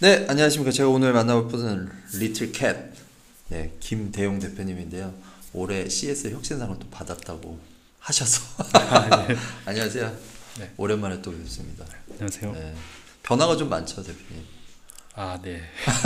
네, 안녕하십니까. 제가 오늘 만나볼 분은 리틀캣, 네, 김대용 대표님인데요. 올해 CS 혁신상을 또 받았다고 하셔서 아, 네. 안녕하세요. 네. 오랜만에 또 뵙습니다. 안녕하세요. 네, 변화가 좀 많죠, 대표님. 아, 네.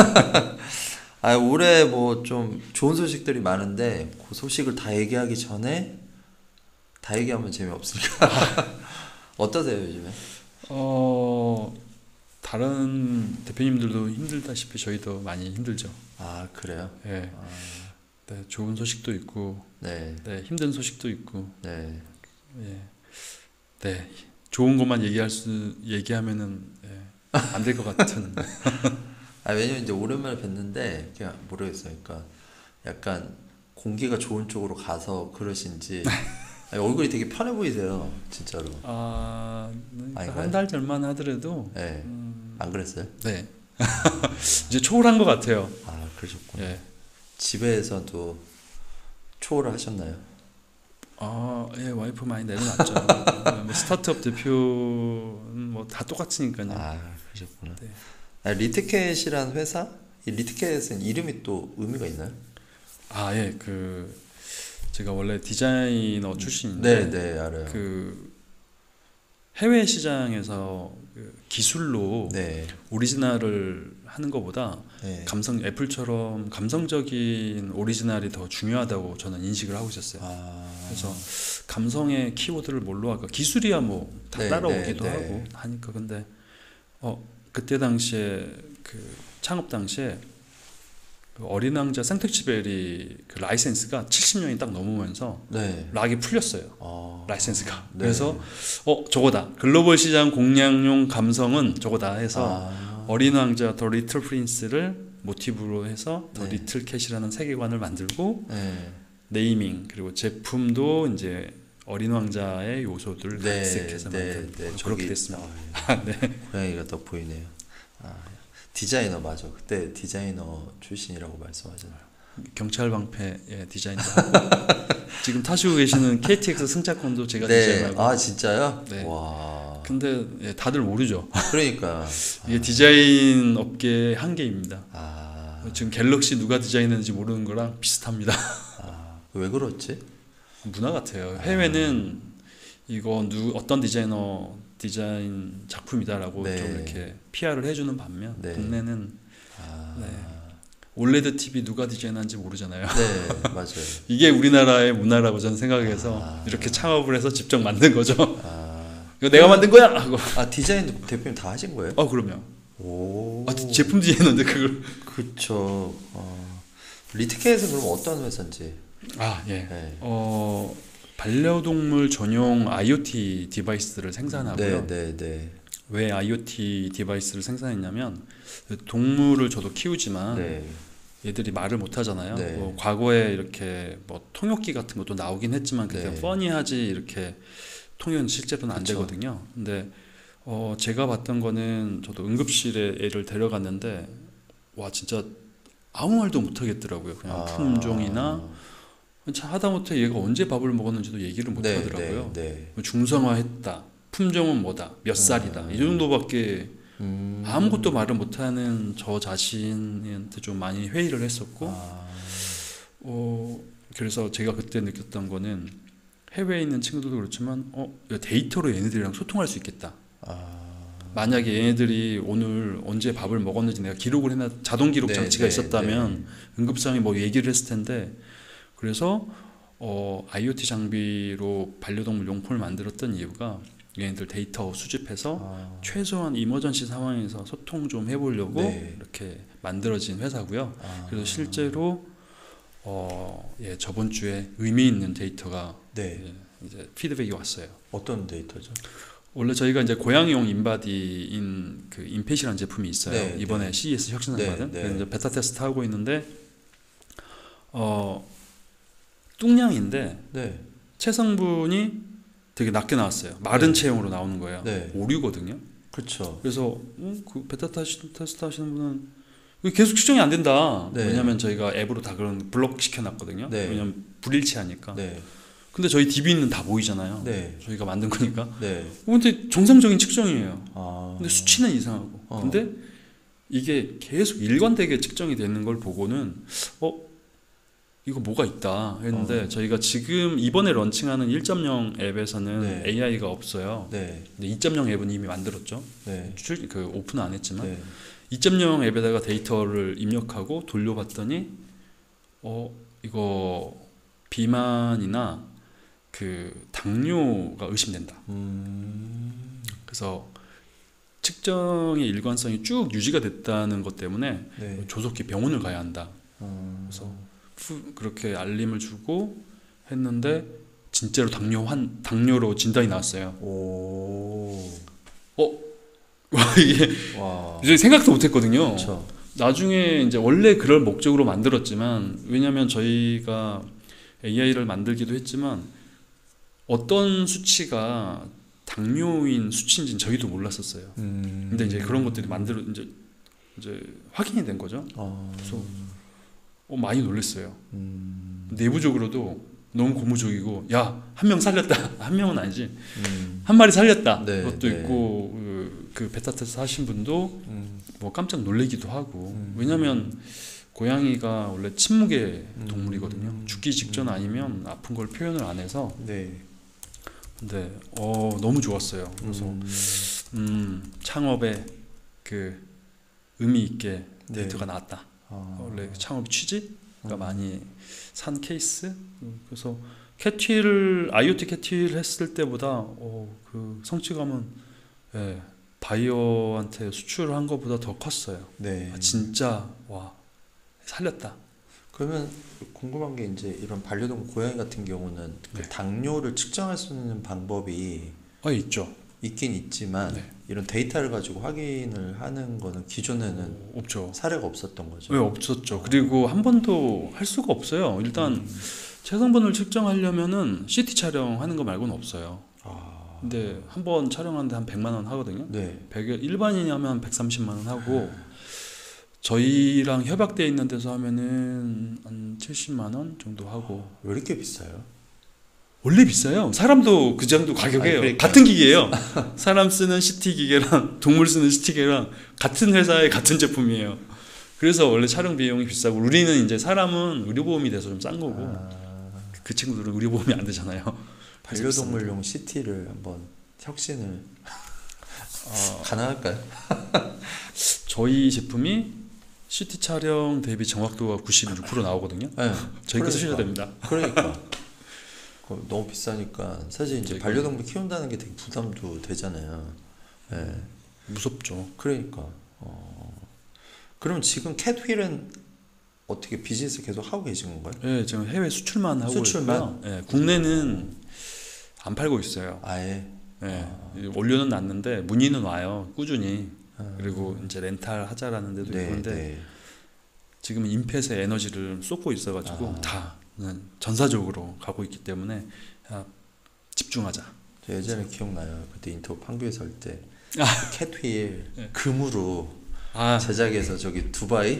올해 뭐 좀 좋은 소식들이 많은데 그 소식을 다 얘기하기 전에 다 얘기하면 재미없으니까 어떠세요, 요즘에? 어, 다른 대표님들도 힘들다시피 저희도 많이 힘들죠. 아, 그래요? 예. 네, 좋은 소식도 있고, 네, 네, 힘든 소식도 있고, 네. 예. 네, 좋은 것만 얘기하면은 안 될 것 같은. 왜냐면 이제 오랜만에 뵀는데 그냥 모르겠어요. 그러니까 약간 공기가 좋은 쪽으로 가서 그러신지 얼굴이 되게 편해 보이세요, 진짜로. 아, 아닌가요? 한 달 전만 하더라도, 네, 안 그랬어요? 네, 이제 초월한 것 같아요. 아, 그러셨구나. 예. 집에서도 초월을 하셨나요? 아, 예, 와이프 많이 내려놨죠. 뭐 스타트업 대표는 뭐 다 똑같으니까요. 아, 그러셨구나. 네. 리트캣이란 회사? 이 리트캣은 이름이 또 의미가 있나요? 아, 예, 제가 원래 디자이너 출신인데, 네, 네, 알아요. 해외 시장에서 기술로 네, 오리지널을 하는 것보다 네. 애플처럼 감성적인 오리지널이 더 중요하다고 저는 인식을 하고 있었어요. 아, 그래서 감성의 키워드를 뭘로 할까? 기술이야 뭐 다 네, 따라오기도 네, 하고 네. 하니까. 근데 그때 당시에 창업 당시에 어린 왕자 생텍쥐베리 라이센스가 70년이 딱 넘으면서 네. 락이 풀렸어요. 아, 라이센스가. 네. 그래서 저거다. 글로벌 시장 공략용 감성은 저거다 해서 어린 왕자 더 리틀 프린스를 모티브로 해서 더 네. 리틀 캣이라는 세계관을 만들고 네. 네이밍 그리고 제품도 이제 어린 왕자의 요소들을 네, 각색해서 만든 그렇게 저기, 됐습니다. 네. 고양이가 딱 보이네요. 아, 디자이너 맞아. 그때 디자이너 출신이라고 말씀하셨나요? 경찰 방패의 디자인도 하고 지금 타시고 계시는 KTX 승차권도 제가 네. 디자인하고. 아, 진짜요? 네. 와. 근데 다들 모르죠. 그러니까. 이게 디자인 업계의 한계입니다. 아, 지금 갤럭시 누가 디자인했는지 모르는 거랑 비슷합니다. 왜 그렇지? 문화 같아요. 해외는 이거 어떤 디자이너 디자인 작품이다라고 네. 좀 이렇게 PR을 해주는 반면 네. 국내는 아, 네. 올레드 TV 누가 디자인한지 모르잖아요. 네, 맞아요. 이게 우리나라의 문화라고 저는 생각해서 이렇게 창업을 해서 직접 만든 거죠. 이거 내가 만든 거야 하고. 디자인도 대표님 다 하신 거예요? 그럼요. 오. 제품 디자이너인데 그걸. 그쵸. 리트캣은 그럼 어떤 회사인지? 예. 네. 반려동물 전용 IoT 디바이스를 생산하고요. 네, 네, 네. 왜 IoT 디바이스를 생산했냐면 동물을 저도 키우지만 네. 얘들이 말을 못 하잖아요. 네. 뭐 과거에 이렇게 뭐 통역기 같은 것도 나오긴 했지만 그게 네. 뻔히하지 이렇게 통역은 실제로는 안 그쵸. 되거든요. 근데 제가 봤던 거는 저도 응급실에 애를 데려갔는데 와 진짜 아무 말도 못 하겠더라고요. 그냥 품종이나 하다못해 얘가 언제 밥을 먹었는지도 얘기를 못 네, 하더라고요. 네, 뭐 중성화했다. 품종은 뭐다. 몇 살이다. 이 정도밖에 아무것도 말을 못하는 저 자신한테 좀 많이 회의를 했었고 그래서 제가 그때 느꼈던 거는 해외에 있는 친구들도 그렇지만 데이터로 얘네들이랑 소통할 수 있겠다. 만약에 얘네들이 오늘 언제 밥을 먹었는지 내가 기록을 해놔 자동 기록 네, 장치가 네, 있었다면 응급상에 뭐 얘기를 했을 텐데 그래서 IoT 장비로 반려동물 용품을 만들었던 이유가 얘네들 데이터 수집해서 최소한 이머전시 상황에서 소통 좀 해보려고 네. 이렇게 만들어진 회사고요. 그래서 실제로 저번 주에 의미 있는 데이터가 네. 이제 피드백이 왔어요. 어떤 데이터죠? 원래 저희가 이제 고양이용 인바디인 인펫이라는 제품이 있어요. 네, 이번에 네. CES 혁신상 네, 받은. 네. 그래서 이제 베타 테스트 하고 있는데 뚱냥인데 네. 체성분이 되게 낮게 나왔어요. 마른 네. 체형으로 나오는 거예요. 네. 오류거든요. 그렇죠. 그래서 그 베타 테스트 하시는 분은 이거 계속 측정이 안 된다. 네. 왜냐하면 저희가 앱으로 다 그런 블록 시켜놨거든요. 네. 왜냐하면 불일치하니까. 네. 근데 저희 DB는 다 보이잖아요. 네. 저희가 만든 거니까. 네. 근데 정상적인 측정이에요. 근데 수치는 이상하고. 근데 이게 계속 일관되게 측정이 되는 걸 보고는 이거 뭐가 있다 했는데 저희가 지금 이번에 런칭하는 1.0 앱에서는 네. AI가 없어요. 네. 근데 2.0 앱은 이미 만들었죠. 네. 오픈은 안 했지만 네. 2.0 앱에다가 데이터를 입력하고 돌려봤더니 이거 비만이나 그 당뇨가 의심된다. 그래서 측정의 일관성이 쭉 유지가 됐다는 것 때문에 네. 조속히 병원을 가야 한다. 그래서 그렇게 알림을 주고 했는데 진짜로 당뇨로 진단이 나왔어요. 오. 이게 와. 이제 생각도 못했거든요. 그렇죠. 나중에 이제 원래 그럴 목적으로 만들었지만 왜냐하면 저희가 AI를 만들기도 했지만 어떤 수치가 당뇨인 수치인지는 저희도 몰랐었어요. 근데 이제 그런 것들이 이제 확인이 된 거죠. 그래서 많이 놀랐어요. 내부적으로도 너무 고무적이고 야, 한 명 살렸다. 한 명은 아니지. 한 마리 살렸다. 네, 그것도 네. 있고 그 베타 테스트 하신 분도 뭐 깜짝 놀래기도 하고 왜냐면 고양이가 원래 침묵의 동물이거든요. 죽기 직전 아니면 아픈 걸 표현을 안 해서 네. 근데 너무 좋았어요. 그래서 창업에 그 의미 있게 네. 데이터가 나왔다. 원래 창업 취지가 많이 산 케이스. 그래서 IoT 캣휠 했을 때보다 그 성취감은 바이어한테 수출한 것보다 더 컸어요. 네. 진짜 와 살렸다. 그러면 궁금한 게 이제 이런 반려동물 고양이 같은 경우는 그 당뇨를 측정할 수 있는 방법이 있죠. 있긴 있지만 이런 데이터를 가지고 확인을 하는 거는 기존에는 없죠. 사례가 없었던 거죠. 네, 없었죠. 그리고 한 번도 할 수가 없어요. 일단 체성분을 측정하려면은 CT 촬영하는 거 말고는 없어요. 근데 한 번 촬영하는데 한 100만 원 하거든요. 네. 일반인이 하면 한 130만 원 하고 저희랑 협약돼 있는 데서 하면은 한 70만 원 정도 하고. 왜 이렇게 비싸요? 원래 비싸요. 사람도 그 정도 가격이에요. 그러니까. 같은 기계예요. 사람 쓰는 CT 기계랑 동물 쓰는 CT 기계랑 같은 회사의 같은 제품이에요. 그래서 원래 촬영 비용이 비싸고 우리는 이제 사람은 의료보험이 돼서 좀 싼 거고 그 친구들은 의료보험이 안 되잖아요. 반려동물용 CT를 한번 혁신을 가능할까요? 저희 제품이 CT 촬영 대비 정확도가 96% 나오거든요. 네. 저희 거 쓰셔야 됩니다. 그러니까 너무 비싸니까 사실 이제 반려동물 키운다는 게 되게 부담도 되잖아요. 네. 무섭죠. 그러니까 그럼 지금 캣휠은 어떻게 비즈니스 계속 하고 계신 건가요? 네, 지금 해외 수출만 하고 수출만? 있고요. 네, 국내는 안 팔고 있어요. 아예. 네, 올려는 놨는데 문의는 와요. 꾸준히. 그리고 이제 렌탈 하자라는 데도 네, 있는데 네. 지금은 인펫에 에너지를 쏟고 있어가지고 다 전사적으로 가고 있기 때문에 집중하자. 저 예전에 기억나요. 그때 인터뷰 판교에서 할 때 캣휠 네. 금으로 제작해서 저기 두바이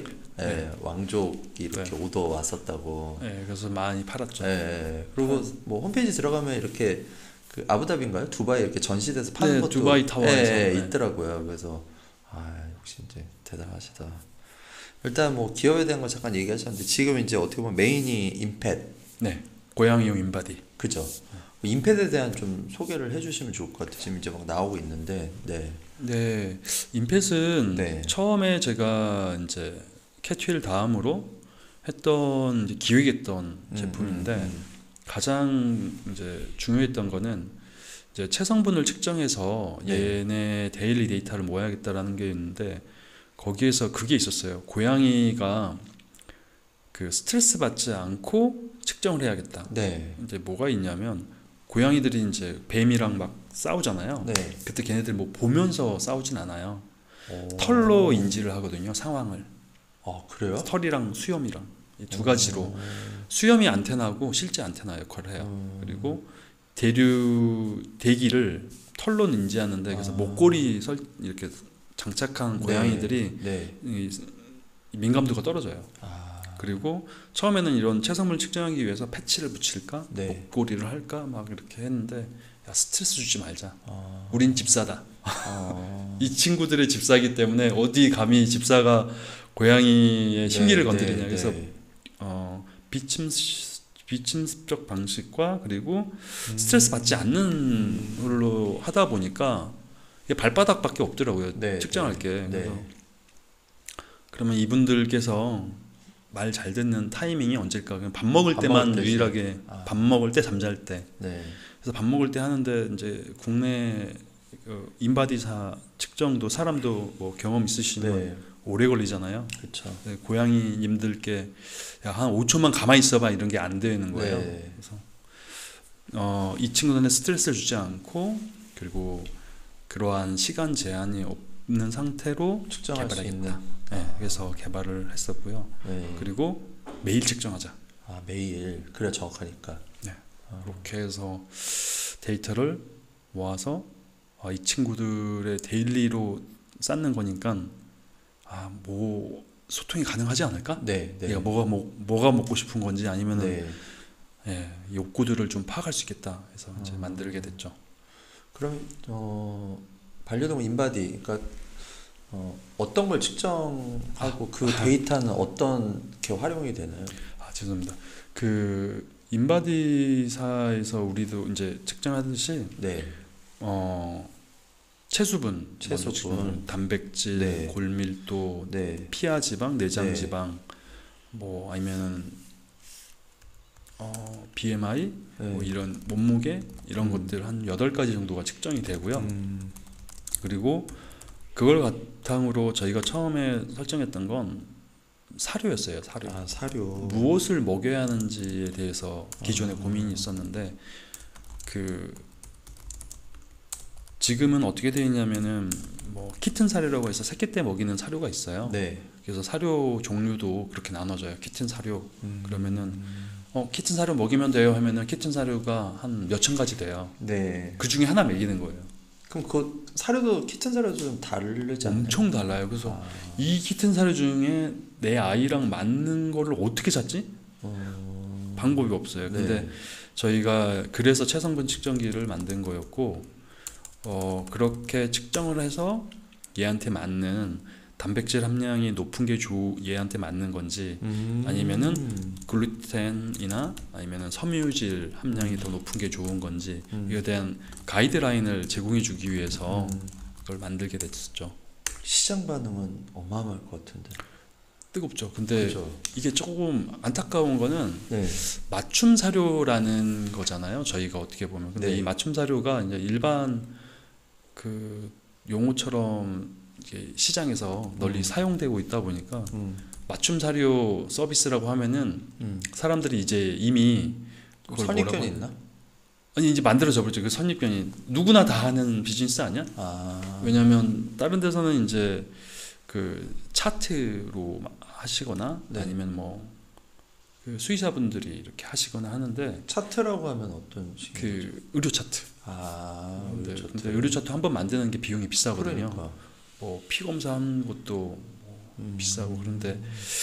왕족이 이렇게 오더 왔었다고. 네, 그래서 많이 팔았죠. 그리고 뭐 홈페이지 들어가면 이렇게 그 아부다비인가요? 두바이 이렇게 전시돼서 파는 것도 두바이 타워에서 있더라고요. 그래서 역시 이제 대단하시다. 일단 뭐 기업에 대한 거 잠깐 얘기하셨는데 지금 이제 어떻게 보면 메인이 인펫. 네, 고양이용 인바디. 그죠. 인펫에 대한 좀 소개를 해주시면 좋을 것 같아요. 지금 이제 막 나오고 있는데. 네, 인펫은 처음에 제가 이제 캣휠 다음으로 했던 기획했던 제품인데 가장 이제 중요했던 거는 이제 체성분을 측정해서 얘네 데일리 데이터를 모아야겠다라는 게 있는데 거기에서 그게 있었어요. 고양이가 그 스트레스 받지 않고 측정을 해야겠다. 이제 뭐가 있냐면 고양이들이 이제 뱀이랑 막 싸우잖아요. 그때 걔네들 뭐 보면서 싸우진 않아요. 털로 인지를 하거든요. 상황을. 그래요? 털이랑 수염이랑 이 두 가지로 수염이 안테나고 실제 안테나 역할을 해요. 그리고 대기를 털로 인지하는데 그래서 목걸이 이렇게 장착한 고양이들이 이 민감도가 떨어져요. 그리고 처음에는 이런 체성분을 측정하기 위해서 패치를 붙일까 목걸이를 할까 막 이렇게 했는데 야 스트레스 주지 말자. 우린 집사다. 이 친구들의 집사이기 때문에 어디 감히 집사가 고양이의 심기를 건드리냐. 그래서 비침습적 방식과 그리고 스트레스 받지 않는 걸로 하다 보니까 이게 발바닥밖에 없더라고요. 네, 측정할 게. 네. 그래서 그러면 이분들께서 말 잘 듣는 타이밍이 언제일까? 그냥 밥 먹을 밥 때만 먹을 때지. 유일하게 밥 먹을 때 잠잘 때. 네. 그래서 밥 먹을 때 하는데 이제 국내 인바디사 측정도 사람도 뭐 경험 있으시면 네. 오래 걸리잖아요. 그렇죠. 네, 고양이님들께 야, 한 5초만 가만히 있어봐 이런 게 안 되는 거예요. 네. 그래서 이 친구들한테 스트레스를 주지 않고 그리고 그러한 시간 제한이 없는 상태로 측정할 수 개발하겠다. 있는. 네, 그래서 개발을 했었고요. 네. 그리고 매일 측정하자. 매일. 그래 정확하니까. 네. 그렇게 해서 데이터를 모아서 이 친구들의 데일리로 쌓는 거니까 뭐 소통이 가능하지 않을까? 네. 네. 얘가 뭐가 먹고 싶은 건지 아니면은 네. 욕구들을 좀 파악할 수 있겠다 해서 이제 만들게 됐죠. 그럼 반려동물 인바디, 그러니까 어떤 걸 측정하고 그 데이터는 어떻게 활용이 되나요? 죄송합니다. 그 인바디사에서 우리도 이제 측정하듯이 네. 체수분, 단백질, 네. 골밀도, 네. 피하 지방, 내장 네. 지방, 뭐 아니면은 BMI, 네. 뭐 이런 몸무게 이런 것들 한 8가지 정도가 측정이 되고요. 그리고 그걸 바탕으로 저희가 처음에 설정했던 건 사료였어요. 사료. 사료. 무엇을 먹여야 하는지에 대해서 기존에 고민이 있었는데 지금은 어떻게 되어 있냐면은 뭐 키튼 사료라고 해서 새끼 때 먹이는 사료가 있어요. 네. 그래서 사료 종류도 그렇게 나눠져요. 키튼 사료. 그러면은 키튼 사료 먹이면 돼요 하면은 키튼 사료가 한 몇천 가지 돼요. 네. 그 중에 하나 먹이는 거예요. 그럼 그 사료도 키튼 사료도 좀 다르지 않나요? 엄청 달라요. 그래서 이 키튼 사료 중에 내 아이랑 맞는 거를 어떻게 찾지? 방법이 없어요. 근데 네. 저희가 그래서 체성분 측정기를 만든 거였고 그렇게 측정을 해서 얘한테 맞는 단백질 함량이 높은 게 얘한테 맞는 건지 아니면은 글루텐이나 아니면은 섬유질 함량이 더 높은 게 좋은 건지 이에 대한 가이드라인을 제공해 주기 위해서 그걸 만들게 됐었죠. 시장 반응은 어마어마할 것 같은데. 뜨겁죠. 근데 그렇죠. 이게 조금 안타까운 거는 네. 맞춤 사료라는 거잖아요. 저희가 어떻게 보면. 근데 네. 이 맞춤 사료가 이제 일반 그 용어처럼 이게 시장에서 널리 사용되고 있다 보니까 맞춤 사료 서비스라고 하면은 사람들이 이제 이미 그걸 선입견이 있나? 아니 이제 만들어져 버렸죠. 그 선입견이 누구나 다 하는 비즈니스 아니야? 왜냐하면 다른 데서는 이제 그 차트로 하시거나 네. 아니면 뭐 그 수의사분들이 이렇게 하시거나 하는데 차트라고 하면 어떤 식의 그 의료 차트. 의료 차트. 근데 의료 차트 한 번 만드는 게 비용이 비싸거든요. 그러니까. 뭐 피 검사하는 것도 비싸고 그런데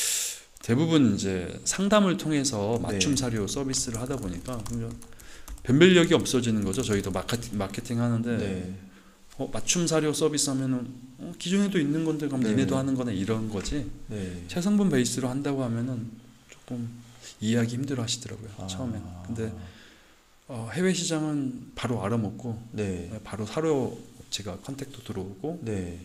대부분 이제 상담을 통해서 맞춤 네. 사료 서비스를 하다 보니까 변별력이 없어지는 거죠. 저희도 마케팅 하는데 네. 맞춤 사료 서비스 하면은 기존에도 있는 건데 그럼 네. 니네도 하는 거네 이런 거지. 네. 체성분 베이스로 한다고 하면은 조금 이해하기 힘들어 하시더라고요. 처음에. 근데 해외 시장은 바로 알아먹고 네. 바로 사료 업체가 컨택도 들어오고 네.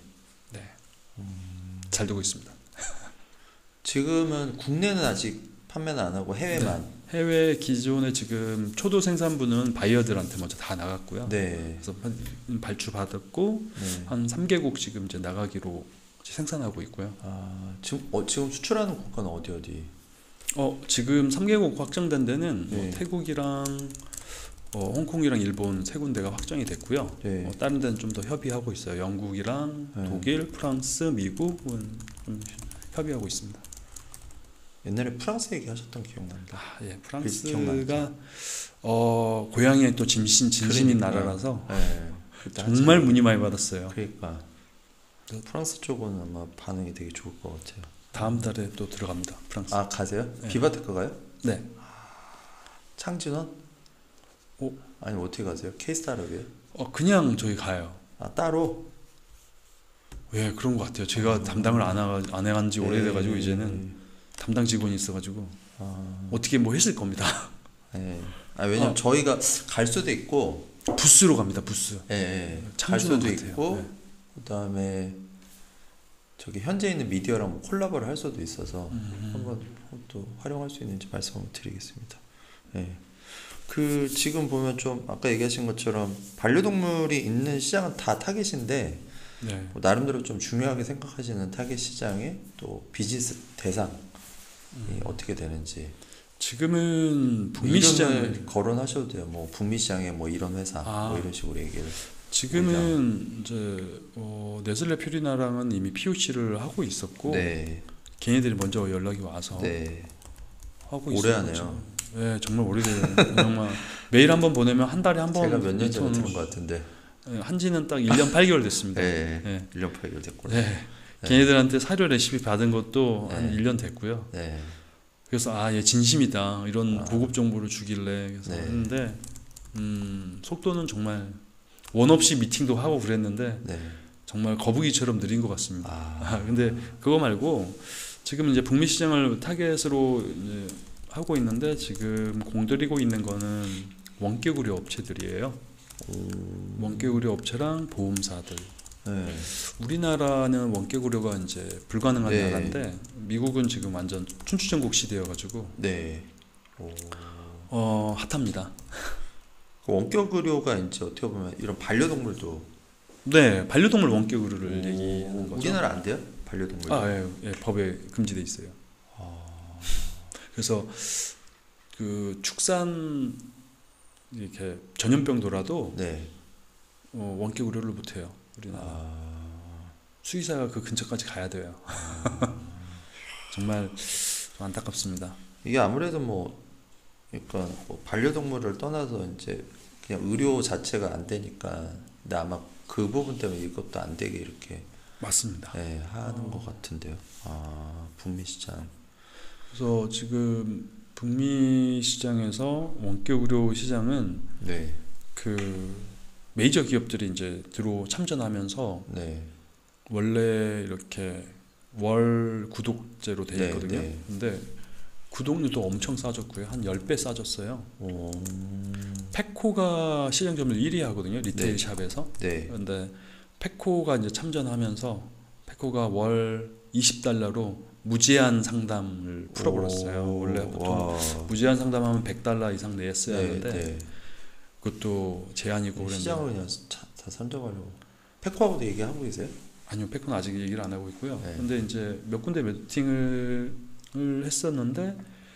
잘 되고 있습니다. 지금은 국내는 아직 판매는 안 하고 해외만. 네. 해외 기존에 지금 초도 생산부는 바이어들한테 먼저 다 나갔고요. 네. 그래서 발주 받았고 네. 한 3개국 지금 이제 나가기로 생산하고 있고요. 지금 수출하는 국가는 어디? 지금 3개국 확정된 데는 네. 뭐 태국이랑 홍콩이랑 일본 세 군데가 확정이 됐고요. 네. 다른 데는 좀 더 협의하고 있어요. 영국이랑 네. 독일, 프랑스, 미국은 좀 협의하고 있습니다. 옛날에 프랑스 얘기하셨던 기억난다. 예, 기억나죠? 프랑스가 고향에 또 진심인 그러니까. 나라라서 네. 그때 정말 한참- 문의 많이 받았어요. 그러니까 프랑스 쪽은 아마 반응이 되게 좋을 것 같아요. 다음 달에 또 들어갑니다. 프랑스. 가세요? 네. 비바테크 가요? 네. 창진원? 아니 어떻게 가세요? 케이스타라고요? 그냥 저희 가요. 아, 따로? 예, 그런 것 같아요. 제가 담당을 안 해간 지 오래돼가지고 이제는 담당 직원이 있어가지고 어떻게 뭐 했을 겁니다. 예. 아, 왜냐면 저희가 갈 수도 있고, 부스로 갑니다. 부스. 예, 예. 갈 창조당 수도 같아요. 있고, 네. 그다음에 저기 현재 있는 미디어랑 뭐 콜라보를 할 수도 있어서 한번 또 활용할 수 있는지 말씀 한번 드리겠습니다. 예. 그 지금 보면 좀 아까 얘기하신 것처럼 반려동물이 있는 시장은 다 타겟인데 네. 뭐 나름대로 좀 중요하게 생각하시는 타겟 시장에 또 비즈니스 대상이 어떻게 되는지 지금은 북미 이름을 시장을 거론하셔도 돼요. 뭐 북미 시장에 뭐 이런 회사 뭐 이런 식으로 얘기를. 지금은 이제 네슬레 퓨리나랑은 이미 POC를 하고 있었고 네, 걔네들이 먼저 연락이 와서 네, 하고 오래 있었죠. 하네요. 네, 정말 오래돼요. 정말 메일 한 번 보내면 한 달에 한 번. 제가 몇 년 전에 들은 것 같은데. 한지는 딱 1년 8개월 됐습니다. 네, 네. 1년 8개월 됐구나. 네. 걔네들한테 사료 레시피 받은 것도 한 네. 1년 됐고요. 네, 그래서 얘 진심이다 이런 고급 정보를 주길래 그래서 네. 했는데 속도는 정말 원 없이 미팅도 하고 그랬는데 네. 정말 거북이처럼 느린 것 같습니다. 아, 근데 그거 말고 지금 이제 북미 시장을 타겟으로 이제 하고 있는데 지금 공들이고 있는 거는 원격 의료 업체들이에요. 원격 의료 업체랑 보험사들. 네, 우리나라는 원격 의료가 이제 불가능한 네. 나라인데 미국은 지금 완전 춘추전국 시대여가지고 네. 오. 핫합니다. 그 원격 의료가 이제 어떻게 보면 이런 반려동물도 네, 반려동물 원격 의료를 얘기하는 거죠. 우리나라 안 돼요? 반려동물? 예, 법에 금지돼 있어요. 그래서 그 축산 이렇게 전염병도라도 네. 원격 의료를 못 해요. 우리나라. 수의사가 그 근처까지 가야 돼요. 정말 좀 안타깝습니다. 이게 아무래도 뭐 그러니까 뭐 반려동물을 떠나서 이제 그냥 의료 자체가 안 되니까 근데 아마 그 부분 때문에 이것도 안 되게 이렇게 맞습니다. 네, 하는 것 같은데요. 북미 시장. 그래서 지금 북미 시장에서 원격 의료 시장은 네, 그 메이저 기업들이 이제 참전하면서 네, 원래 이렇게 월 구독제로 돼 네, 있거든요. 네. 근데 구독료도 엄청 싸졌고요. 한 10배 싸졌어요. 오, 페코가 시장 점유율 1위 하거든요. 리테일 네. 샵에서. 네, 근데 페코가 이제 참전하면서 페코가 월 20달러로 무제한 상담을 풀어버렸어요. 오, 원래 보통 와. 무제한 상담하면 100달러 이상 냈어야 네, 하는데 네. 그것도 제한이고 그랬는데 시장을 그냥 다 선정하려고. 페코하고도 얘기하고 계세요? 아니요, 페코는 아직 얘기를 안 하고 있고요. 네. 근데 이제 몇 군데 미팅을 했었는데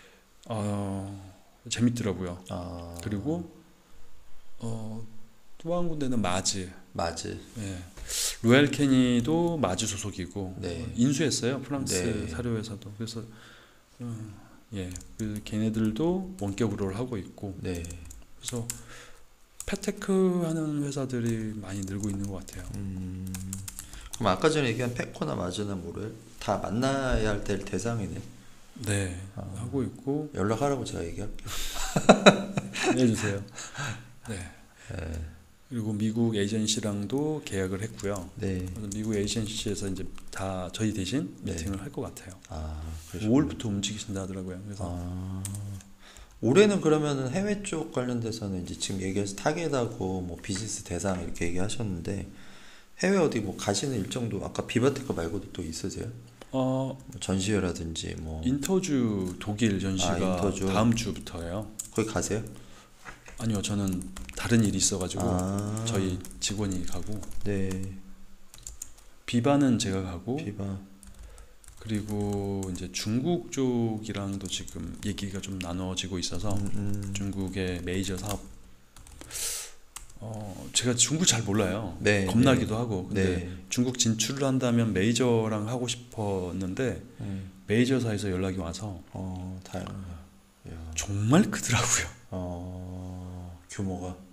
재밌더라고요. 그리고 또 한 군데는 마즈. 맞지. 예. 로얄 캐니도 마즈 소속이고 네. 인수했어요. 프랑스 네. 사료회사도. 그래서 그 걔네들도 원격 의료를 하고 있고. 네. 그래서 패테크 하는 회사들이 많이 늘고 있는 것 같아요. 그럼 아까 전에 얘기한 페코나 마즈나 모를 다 만나야 할 대상이네. 네, 하고 있고. 연락하라고 제가 얘기할게요. 해주세요. 네. 네. 그리고 미국 에이전시랑도 계약을 했고요. 네. 그래서 미국 에이전시에서 이제 다 저희 대신 네. 미팅을 할 것 같아요. 그러시구나. 5월부터 움직이신다 하더라고요. 그래서 올해는 그러면은 해외 쪽 관련돼서는 이제 지금 얘기해서 타겟하고 뭐 비즈니스 대상 이렇게 얘기하셨는데 해외 어디 뭐 가시는 일정도 아까 비바테크 말고도 또 있으세요? 뭐 전시회라든지 뭐 인터주 독일 전시가 인터주. 다음 주부터예요. 거기 가세요? 아니요, 저는 다른 일이 있어가지고 저희 직원이 가고 네. 비바는 제가 가고 비바. 그리고 이제 중국 쪽이랑도 지금 얘기가 좀 나눠지고 있어서 중국의 메이저 사업 제가 중국 잘 몰라요. 네, 겁나기도 하고 근데 네. 중국 진출을 한다면 메이저랑 하고 싶었는데 메이저사에서 연락이 와서 다양하네요. 정말 크더라고요. 규모가.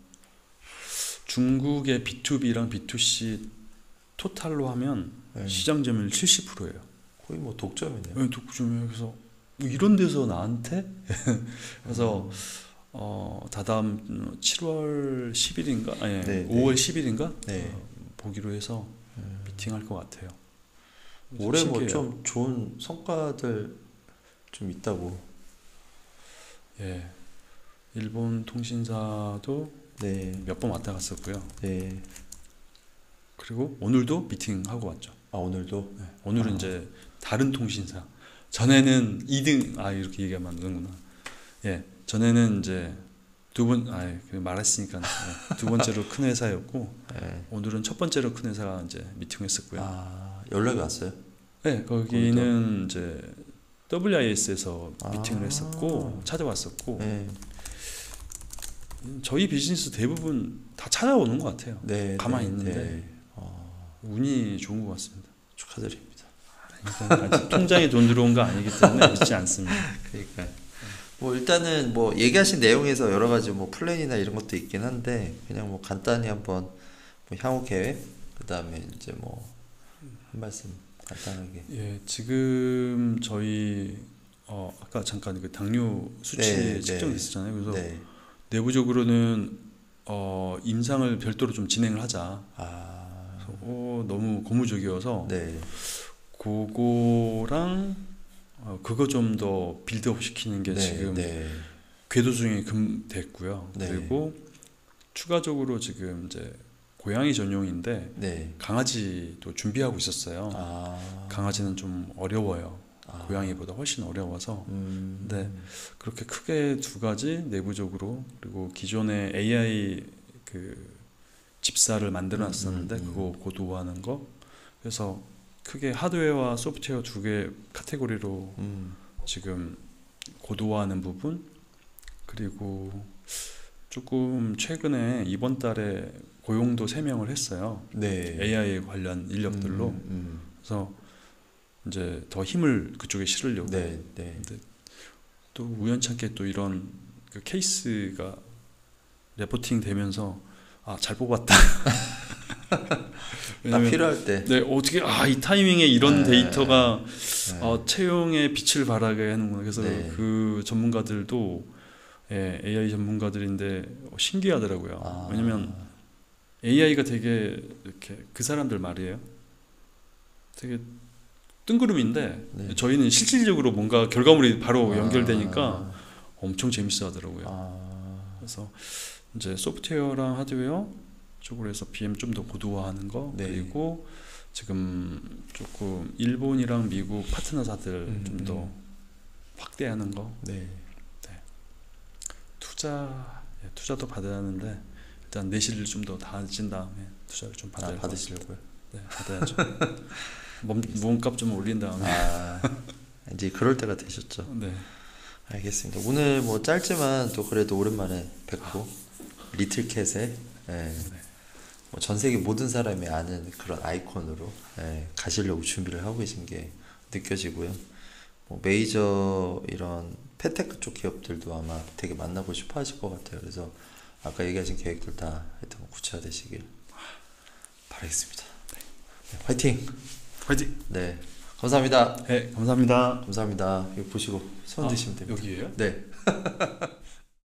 중국의 B2B랑 B2C 토탈로 하면 네. 시장 점유율 70%예요. 거의 뭐 독점이네요. 네, 독점이에요. 그래서 이런 데서 나한테 그래서 다다음 7월 10일인가 아니 네, 5월 10일인가 네. 보기로 해서 미팅할 것 같아요. 올해 뭐 신기해요. 좀 좋은 성과들 좀 있다고. 예, 일본 통신사도 네, 몇 번 왔다 갔었고요. 네. 그리고 오늘도 미팅하고 왔죠. 아 오늘도. 네, 오늘은 이제 다른 통신사. 전에는 2등 이렇게 얘기하면 안 되는구나. 예, 전에는 이제 말했으니까 두 번째로 큰 회사였고 네. 오늘은 첫 번째로 큰 회사가 이제 미팅했었고요. 아 연락이 왔어요? 네, 거기는 이제 WIS에서 미팅을 했었고 찾아왔었고 네, 저희 비즈니스 대부분 다 찾아오는 것 같아요. 네. 가만히 네, 있는데 네. 운이 좋은 것 같습니다. 축하드립니다. 아직 통장에 돈 들어온 거 아니기 때문에 믿지 않습니다. 그러니까 뭐 일단은 뭐 얘기하신 내용에서 여러 가지 뭐 플랜이나 이런 것도 있긴 한데 그냥 뭐 간단히 한번 뭐 향후 계획 그다음에 이제 뭐 한 말씀 간단하게. 예, 지금 저희 아까 잠깐 그 당뇨 수치 네, 측정됐었잖아요. 그래서 네. 내부적으로는 임상을 별도로 좀 진행을 하자. 아, 그래서, 너무 고무적이어서 네. 그거랑 그거 좀 더 빌드업 시키는 게 네, 지금 네. 궤도 중에 됐고요. 네. 그리고 추가적으로 지금 이제 고양이 전용인데 네. 강아지도 준비하고 있었어요. 아. 강아지는 좀 어려워요. 아. 고양이보다 훨씬 어려워서. 네. 그렇게 크게 두 가지 내부적으로 그리고 기존에 AI 그 집사를 만들어 놨었는데 그거 고도화하는 거. 그래서 크게 하드웨어와 소프트웨어 두 개 카테고리로 지금 고도화하는 부분 그리고 조금 최근에 이번 달에 고용도 3명을 했어요. 네. AI 관련 인력들로. 그래서 이제 더 힘을 그쪽에 실으려고. 네. 네. 근데 또 우연찮게 또 이런 그 케이스가 레포팅 되면서 잘 뽑았다. 딱 필요할 때. 네, 어떻게 이 타이밍에 이런 네. 데이터가 네. 채용에 빛을 발하게 하는구나. 그래서 네. 그 전문가들도 AI 전문가들인데 신기하더라고요. 왜냐면 AI가 되게 이렇게 그 사람들 말이에요. 되게 뜬구름인데 네. 저희는 실질적으로 뭔가 결과물이 바로 연결되니까 엄청 재밌어 하더라고요. 그래서 이제 소프트웨어랑 하드웨어 쪽으로 해서 BM 좀 더 고도화하는 거 네. 그리고 지금 조금 일본이랑 미국 파트너사들 좀 더 확대하는 거. 네. 투자도 받아야 하는데 일단 내실을 좀 더 다진 다음에 투자를 좀 받아야 받으시려고요? 네, 받아야죠. 몸값 좀 올린 다음에. 이제 그럴 때가 되셨죠. 네. 알겠습니다. 오늘 뭐 짧지만 또 그래도 오랜만에 뵙고 리틀캣의 뭐 전 세계 모든 사람이 아는 그런 아이콘으로 가시려고 준비를 하고 계신 게 느껴지고요. 뭐 메이저 이런 펫테크 쪽 기업들도 아마 되게 만나고 싶어 하실 것 같아요. 그래서 아까 얘기하신 계획들 다 하여튼 구체화되시길 바라겠습니다. 네, 화이팅! 화이팅! 네, 감사합니다. 네, 감사합니다. 감사합니다. 이거 보시고 손 드시면 됩니다. 여기에요? 네.